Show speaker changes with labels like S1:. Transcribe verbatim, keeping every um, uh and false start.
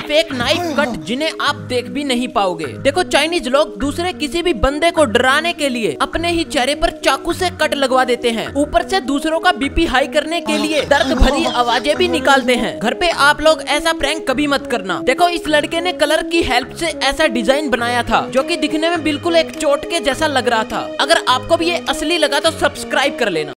S1: Fake knife cut जिन्हें आप देख भी नहीं पाओगे। देखो चाइनीज लोग दूसरे किसी भी बंदे को डराने के लिए अपने ही चेहरे पर चाकू से कट लगवा देते हैं, ऊपर से दूसरों का बीपी हाई करने के लिए दर्द भरी आवाजें भी निकालते हैं। घर पे आप लोग ऐसा प्रैंक कभी मत करना। देखो इस लड़के ने कलर की हेल्प से ऐसा डिजाइन बनाया था जो कि दिखने में बिल्कुल एक चोट के जैसा लग रहा था। अगर आपको भी ये असली लगा तो सब्सक्राइब कर लेना।